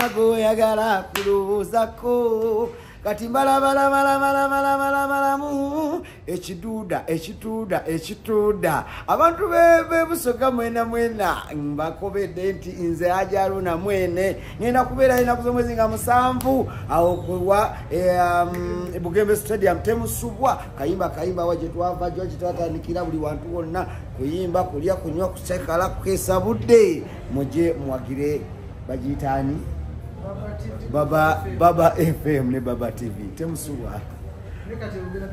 nago yagala kuluzako kati malamu ekituda abantu bebusoga mwena mbakobedde nti nze ajaluna mwene ngenda kubeera ina kuzomwezi nga 7 awo kuwa Bugembe Stadium temusubwa kayimba waje twava jo kitatanikira buli wantu wonna kuyimba kulya kunywa kusekala kukesa budde muje mwagire bajitani Baba FM ne Baba TV temusubwa